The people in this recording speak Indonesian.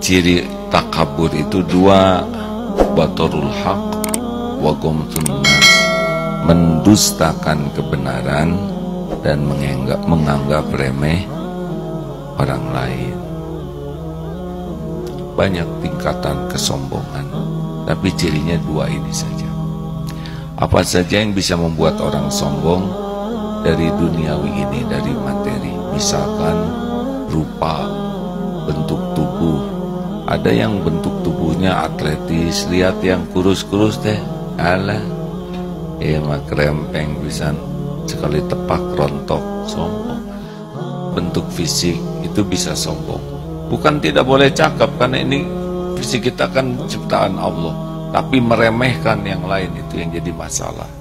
ciri takabur itu dua, batorul haq wa gomtun nas, mendustakan kebenaran dan menganggap remeh orang lain. Banyak tingkatan kesombongan, tapi cirinya dua ini saja. Apa saja yang bisa membuat orang sombong dari duniawi ini, dari materi, misalkan rupa, bentuk tubuh. Ada yang bentuk tubuhnya atletis, lihat yang kurus-kurus teh, alah, mah krempeng pisan, sekali tepak rontok, sombong. Bentuk fisik itu bisa sombong. Bukan tidak boleh cakap, karena ini fisik kita kan ciptaan Allah, tapi meremehkan yang lain itu yang jadi masalah.